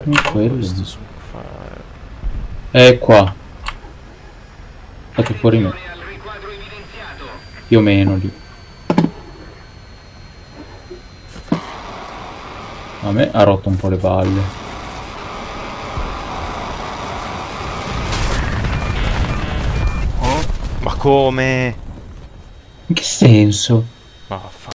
quello. Questo si può fare. È qua. Fate fuori me. Più o meno lì. A me ha rotto un po' le balle. Oh? Ma come? In che senso? Ma vaffa.